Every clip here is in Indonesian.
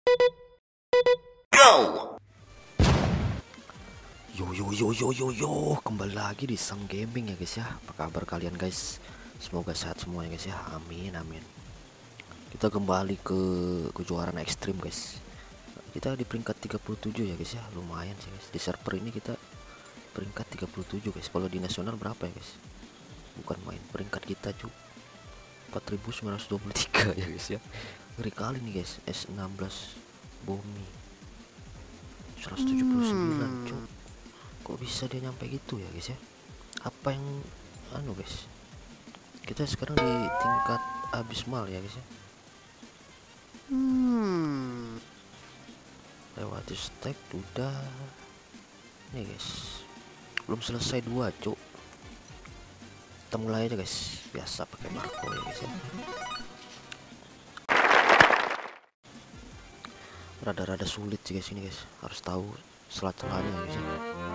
Go! Yo, kembali lagi di Sang Gaming ya guys ya. Apa kabar kalian guys? Semoga sehat semua ya guys ya. Amin. Kita kembali ke kejuaraan ekstrim guys. Kita di peringkat 37 ya guys ya. Lumayan sih guys. Di server ini kita peringkat 37 guys. Kalau di nasional berapa ya guys? Bukan main. Peringkat kita cuy 4923 ya guys ya. Ngeri kali nih guys. S16 Bumi 179 cuy. Kok bisa dia nyampe gitu ya guys ya? Apa yang guys? Kita sekarang di tingkat abismal ya guys ya. Lewati stack udah. Nih guys. Belum selesai 2 cuk. Kita mulai aja guys. Biasa pakai Marco ya guys ya. Rada-rada sulit sih guys ini guys. Harus tahu celah-celahnya ya guys ya.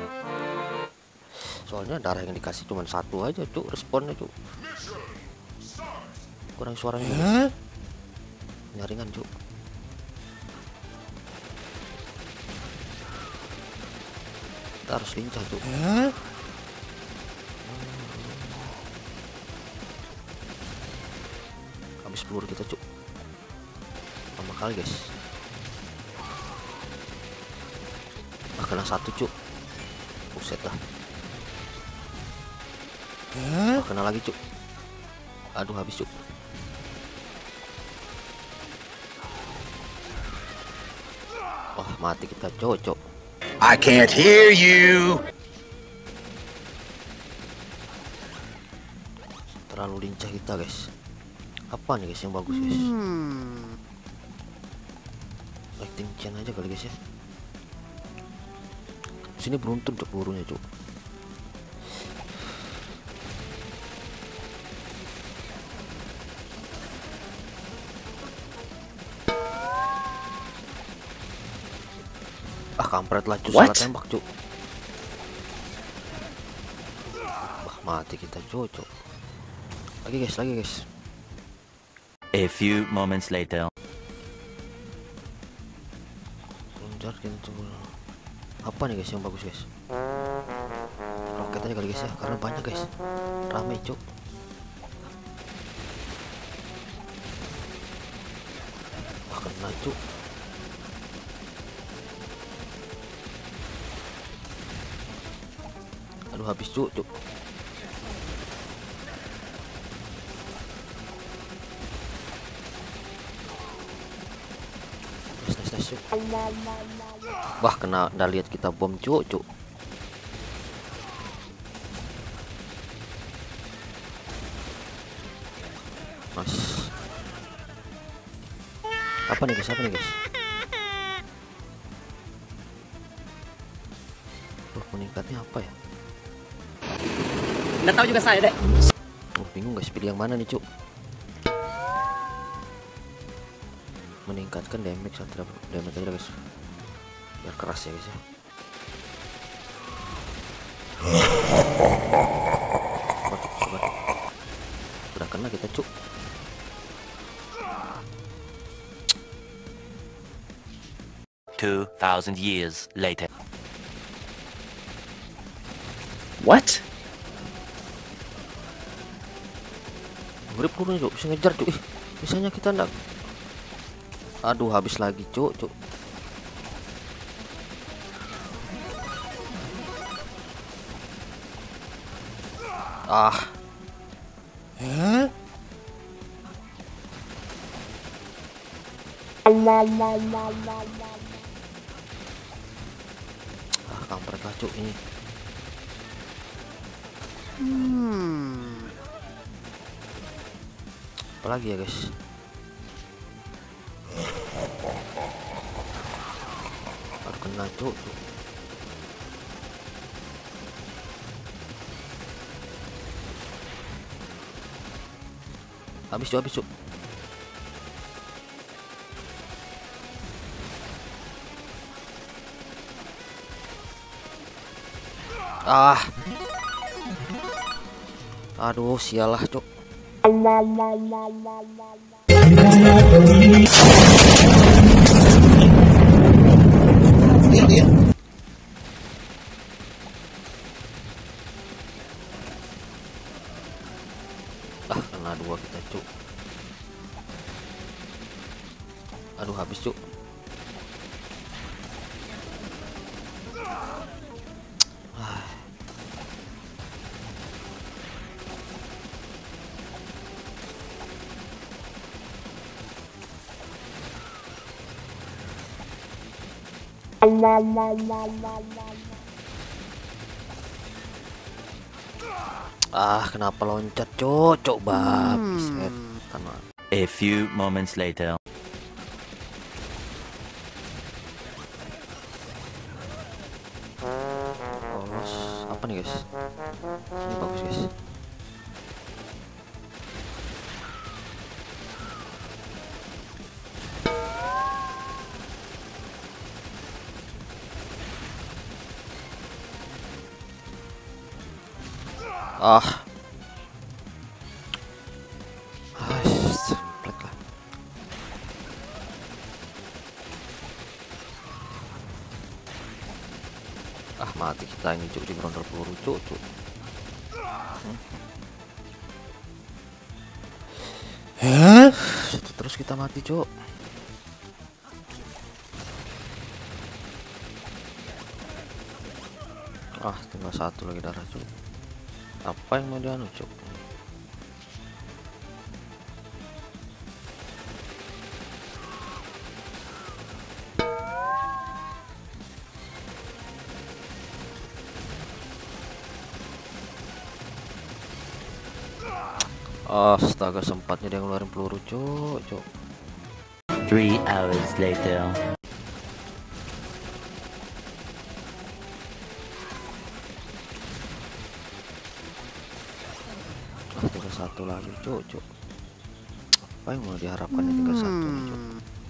Soalnya darah yang dikasih cuma satu aja cuk, responnya cuk. Kurang suaranya nyaringan cuk. Kita harus lincah cuk. Habis peluru kita cuk. Lama kali guys. Kena satu cuk. Buset dah. Kena lagi cuk. Aduh habis cuk. Wah mati kita cocok. I can't hear you. Terlalu lincah kita guys. Apa nih guys yang bagus guys? Lighting chain aja kali guys ya. Sini beruntun cuk pelurunya cuk. Kampret lah cuk, salah tembak cuk. Mati kita cocok. Lagi guys. A few moments later. Loncat kita coba. Apa nih guys yang bagus guys? Roket aja kali guys ya, karena banyak guys. Rame cuk. Kena cuk. Aduh habis cuk. Nice cuk. Wah kena, udah lihat kita bom cuk. Mas. Apa nih guys? Meningkatnya apa ya? Nggak tahu juga saya deh. Bingung guys, pilih yang mana nih cuk? Meningkatkan damage aja guys, biar keras ya guys ya. Sobat. Udah kena kita cuk. $2,000 years later. What? Grip dulu cuk, bisa ngejar cuk. Misalnya kita ndak. Aduh habis lagi cuk. Kampret lah cuk ini. Apalagi ya guys? Aduh kena cuk. Habis cuk. Aduh sialah cuk. Aduh, habis cuk. Kenapa loncat cuk? Coba setan. A few moments later. Polos apa nih guys? Ini bagus guys. Semplek lah. Mati kita ini cuk, di berondol peluru cuk. Terus kita mati cuk. Tinggal satu lagi darah cuk. Apa yang mau dianu cuk? Astaga, sempatnya dia ngeluarin peluru cuk. 3 hours later. Tinggal satu lagi cuk. Apa yang mau diharapkan ya, tinggal satu nih, cuk.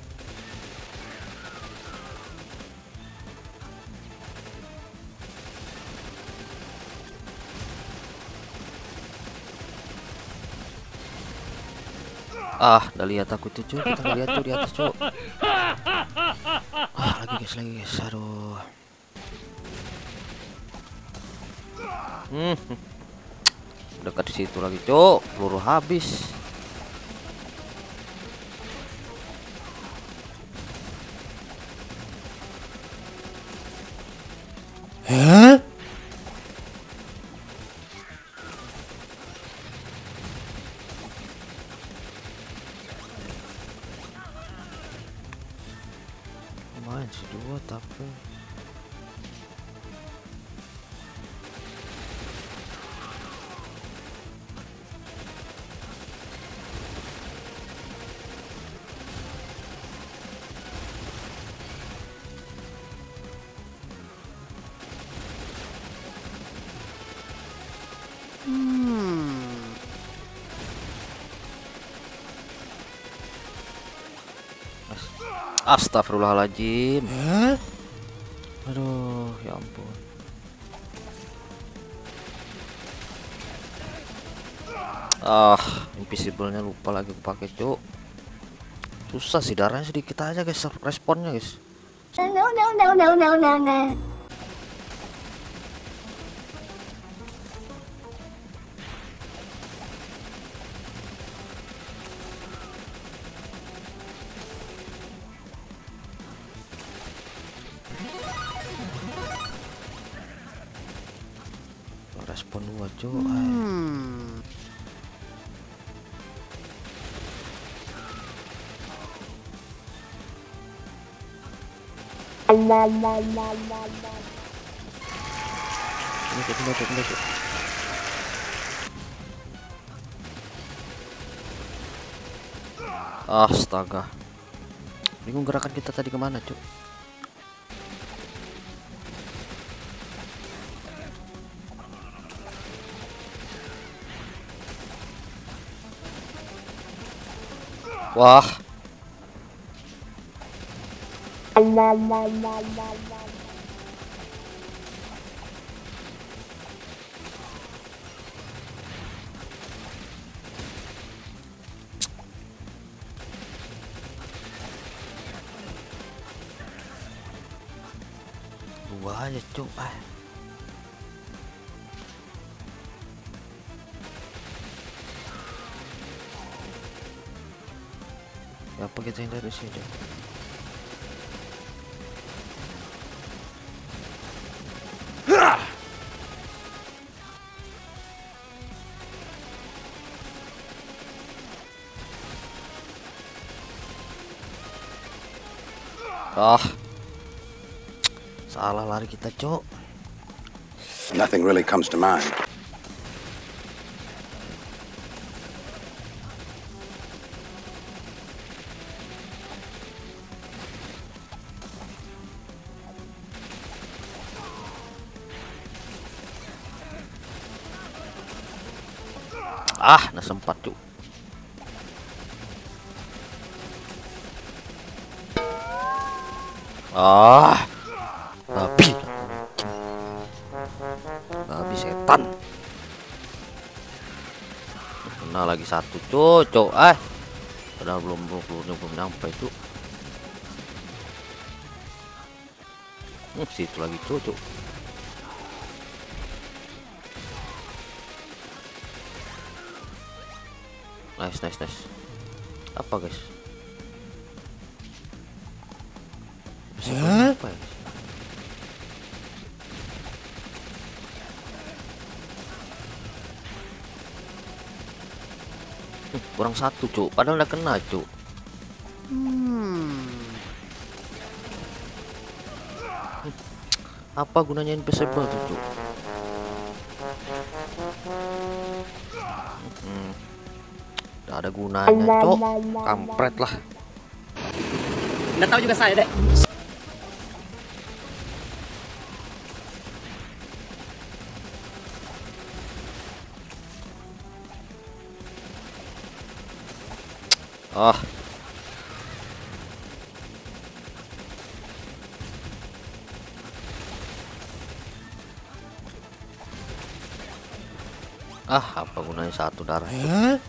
Udah lihat aku tuh cuk, kita lihat tuh di atas cuk. Lagi guys, aduh. Dekat di situ lagi cuk, peluru habis. Lumayan sih 2 tapi Astagfirullahaladzim. Aduh, ya ampun. Invisible-nya lupa lagi aku pakai cuk. Susah sih, darahnya sedikit aja guys responnya guys. No. Respon 2 cuk. Ini cuk. Astaga, bingung gerakan kita tadi kemana cuk. Wah, dua aja cuk. Ya Apa kita hindari dari sini? Salah lari kita, Cok. Nothing really comes to mind. Nah sempat, Cuk. Babi. Babi setan. Kena lagi satu, Cuk. Padahal belum nyampe, Cuk. Situ lagi, Cuk. Nice. Apa, guys? Apa ya? Kurang satu, Cuk. Padahal udah kena, Cuk. Apa gunanya invisible tuh, Cuk? Gak ada gunanya, Cuk. Kampret lah. Nggak tahu juga saya, Dek. Apa gunanya satu darah, Cuk?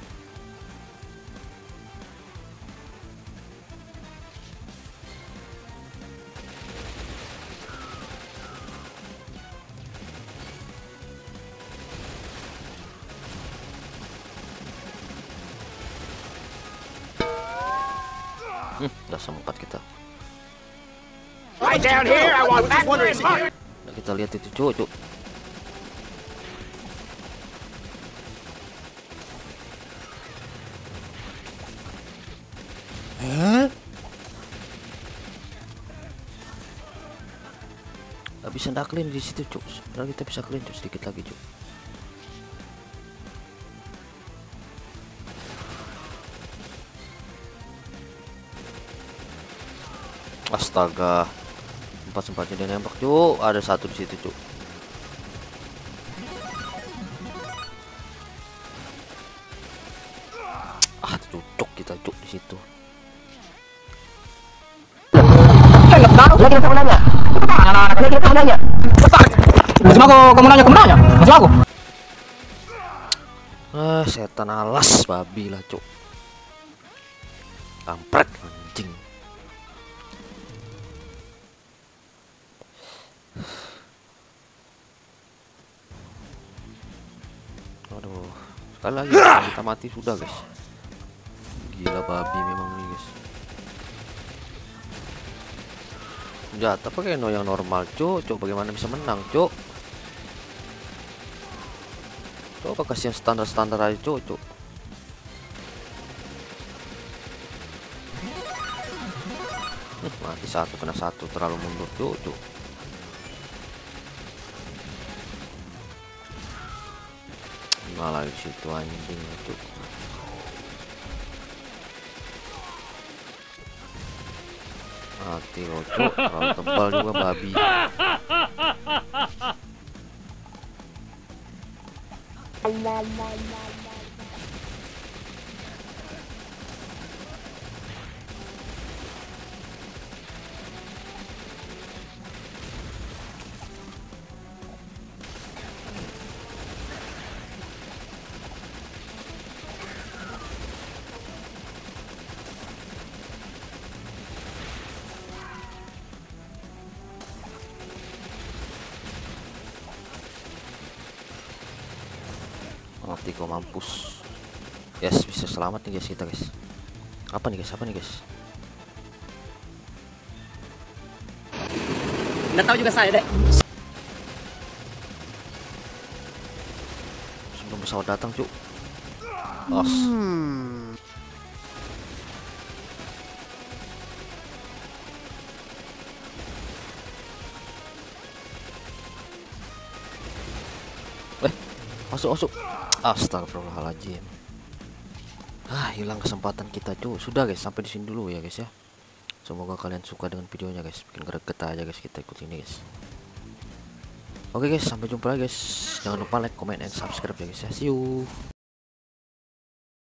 Udah sempat kita. Right down here, I want that one. Nah, kita lihat itu, Cuk. Gak bisa ndaklin di situ, Cuk. Sebenarnya kita bisa clean, Cuk, sedikit lagi, Cuk. Astaga, sempat-sempatnya dia nembak, Cuk. Ada satu di situ, Cuk. Cocok kita, Cuk, di situ. Setan alas babi lah, Cuk. Kampret anjing. Aduh, sekali lagi kita mati sudah, guys. Gila babi memang nih, guys. Senjata pakai yang normal, Cuk. Bagaimana bisa menang, Cuk? Coba kasih yang standar aja, Cuk. Mati satu, kena satu, terlalu mundur, Cuk. Malah di situ anjing, Cuk. Mati lo, Cuk. Terlalu tebal juga babi. Mati kok, mampus. Yes, bisa selamat nih, guys, kita, guys. Apa nih, guys? Nggak tahu juga saya deh. Sebelum pesawat datang, cuk. Os. Masuk. Astagfirullahaladzim. Hilang kesempatan kita, cuy. Sudah guys, sampai di sini dulu ya guys ya. Semoga kalian suka dengan videonya guys. Bikin greget aja guys kita ikut ini guys. Oke guys, sampai jumpa lagi guys. Jangan lupa like, comment, and subscribe ya guys ya. See you.